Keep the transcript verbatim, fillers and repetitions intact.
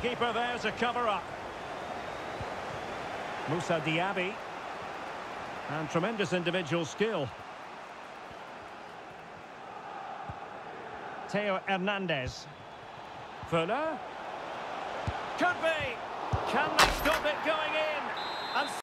goalkeeper there to cover up. Moussa Diaby. And tremendous individual skill. Theo Hernandez. Fuller. Could be. Can they stop it going in? And